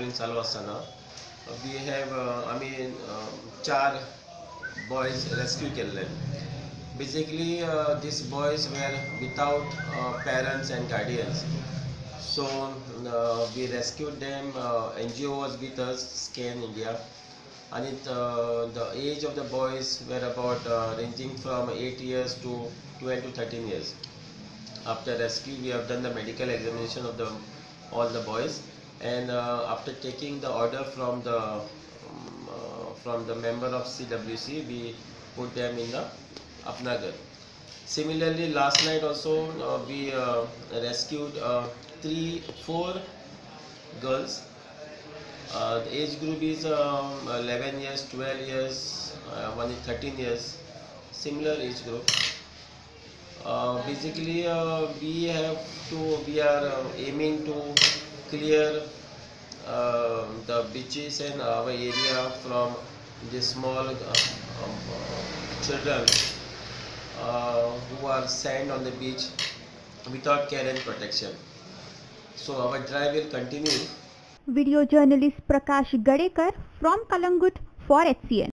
चालू असताना we have चार boys rescue केले. Basically these boys were without parents and guardians. So we rescued them. NGO was with us, Scan India, and the age of the boys were about ranging from 8 years to 12 to 13 years. After rescue, we have done the medical examination of all the boys, and after taking the order from the member of CWC, we put them in the Apna Ghar. Similarly, last night also we rescued 4 girls. The age group is 11 years, 12 years, one is 13 years, similar age group. Basically, we are aiming to clear the beaches and our area from the small children who are sent on the beach without care and protection. So our drive will continue. Video journalist Prakash Gadekar from Calangute for HCN.